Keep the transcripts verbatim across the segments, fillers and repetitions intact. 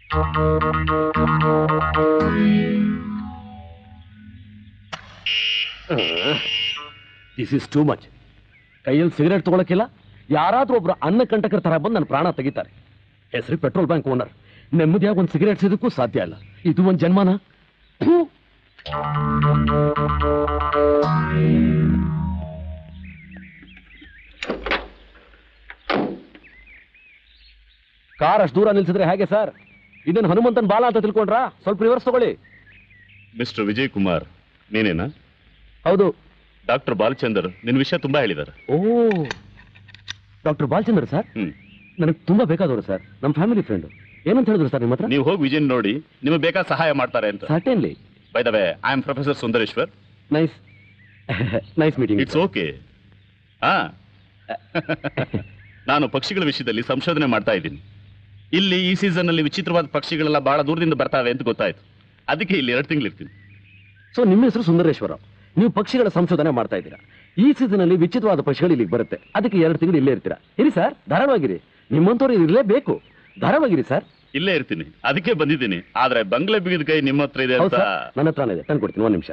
This is too much. ಕೈಯಲ್ಲಿ cigarette ತಗೊಳಕಿಲ್ಲ, ಯಾರಾದ್ರೂ ಒಬ್ರು ಅನ್ನ ಕಂಟಕರ ತರ ಬಂದು ನನ್ನ ಪ್ರಾಣ ತೆಗಿತಾರೆ. ಹೆಸರು ಪೆಟ್ರೋಲ್ ಬ್ಯಾಂಕ್ ಓನರ್, ನೆಮ್ಮದಿಯಾಗಿ ಒಂದು ಸಿಗರೇಟ್ ಸಿದಕ್ಕೂ ಸಾಧ್ಯ ಇಲ್ಲ. ಇದು ಒಂದು ಜನ್ಮನ. ಕಾರ್ ಅಷ್ಟು ದೂರ ನಿಲ್ಸಿದ್ರೆ ಹೇಗೆ ಸರ್? ಇದನ್ನು ಹನುಮಂತನ್ ಬಾಲ ಅಂತ ತಿಳ್ಕೊಂಡ್ರಾ? ಸ್ವಲ್ಪ ರಿವರ್ಸ್ ತಗೊಳ್ಳಿ. ಮಿಸ್ಟರ್ ವಿಜಯ್ ಕುಮಾರ್ ನೀನೇನಾ? ಹೌದು. ಡಾಕ್ಟರ್ ಬಾಲಚಂದರ್ ನಿನ್ನ ವಿಷಯ ತುಂಬಾ ಹೇಳಿದ್ದಾರೆ. ಓ, ಡಾಕ್ಟರ್ ಬಾಲಚಂದರ್ ಸರ್ ನನಗೆ ತುಂಬಾ ಬೇಕಾದವರು ಸರ್, ನಮ್ಮ ಫ್ಯಾಮಿಲಿ ಫ್ರೆಂಡ್. ಏನಂತ ಹೇಳಿದ್ರು ಸರ್ ನಿಮ್ಮ ಹತ್ರ? ನೀವು ಹೋಗಿ ವಿಜಯ್ ನೋಡಿ ನಿಮಗೆ ಬೇಕಾದ ಸಹಾಯ ಮಾಡ್ತಾರೆ ಅಂತ. Certainly. By the way, I am professor Sundareshwar. Nice nice meeting. It's okay. ಹಾ ನಾನು ಪಕ್ಷಿಗಳ ವಿಷಯದಲ್ಲಿ ಸಂಶೋಧನೆ ಮಾಡ್ತಾ ಇದ್ದೀನಿ. ಇಲ್ಲಿ ಈ ಸೀಸನ್ ಅಲ್ಲಿ ವಿಚಿತ್ರವಾದ ಪಕ್ಷಿಗಳೆಲ್ಲ ಬಹಳ ದೂರದಿಂದ ಬರ್ತಾವೆ ಅಂತ ಗೊತ್ತಾಯ್ತು. ಅದಕ್ಕೆ ಇಲ್ಲಿ ಎರಡು ತಿಂಗಳು ಇರ್ತೀನಿ. ಸೊ ನಿಮ್ಮ ಹೆಸರು ಸುಂದರೇಶ್ವರ, ನೀವು ಪಕ್ಷಿಗಳ ಸಂಶೋಧನೆ ಮಾಡ್ತಾ ಇದ್ದೀರಾ. ಈ ಸೀಸನ್ ಅಲ್ಲಿ ವಿಚಿತ್ರವಾದ ಪಕ್ಷಿಗಳು ಇಲ್ಲಿಗೆ ಬರುತ್ತೆ, ಅದಕ್ಕೆ ಎರಡು ತಿಂಗಳು ಇಲ್ಲೇ ಇರ್ತೀರಾ. ಇರಿ ಸರ್, ಧಾರಾಳವಾಗಿರಿ. ನಿಮ್ಮಂತವ್ರು ಇರಲೇಬೇಕು, ಧಾರಾಳವಾಗಿರಿ ಸರ್. ಇಲ್ಲೇ ಇರ್ತೀನಿ, ಅದಕ್ಕೆ ಬಂದಿದ್ದೀನಿ. ಆದ್ರೆ ಬಂಗ್ಲೆ ಬಿಗಿದ ಕೈ ನಿಮ್ಮ ಹತ್ರ ಇದೆ ಅಂತ. ನನ್ನ ಹತ್ರನೇ ಇದೆ, ತಂದು ಕೊಡ್ತೀನಿ. ಒಂದು ನಿಮಿಷ.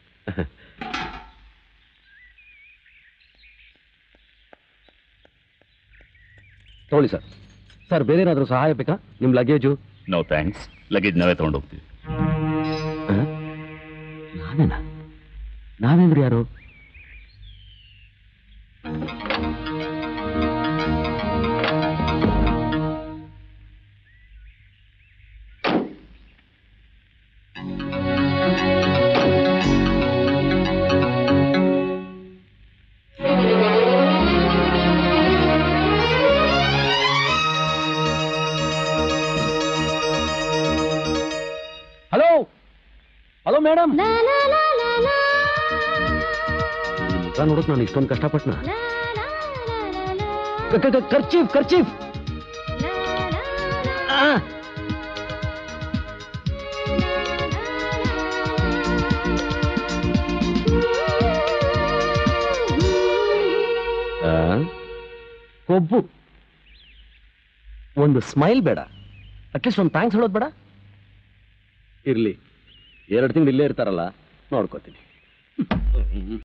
ತಗೊಳ್ಳಿ ಸರ್. ಸರ್ ಬೇರೆ ಏನಾದರೂ ಸಹಾಯ ಬೇಕಾ? ನಿಮ್ಮ ಲಗೇಜು? ನೋ ಥ್ಯಾಂಕ್ಸ್, ಲಗೇಜ್ ನಾವೇ ತಗೊಂಡು ಹೋಗ್ತೀವಿ. ನಾವೇನಾ? ನಾವೇಂದ್ರೆ ಯಾರು? ಹಲೋ ಹಲೋ ಮೇಡಮ್, ಮುಖ ನೋಡಕ್ ನಾನು ಇಷ್ಟೊಂದು ಕಷ್ಟಪಟ್ನ. Kerchief kerchief. ಕೊಬ್ಬು. ಒಂದು ಸ್ಮೈಲ್ ಬೇಡ, ಅಟ್ಲೀಸ್ಟ್ ಒಂದು ಥ್ಯಾಂಕ್ಸ್ ಹೇಳೋದು ಬೇಡ? ಇರ್ಲಿ, ಎರಡು ತಿಂಗಳು ಇಲ್ಲೇ ಇರ್ತಾರಲ್ಲ, ನೋಡ್ಕೋತೀನಿ.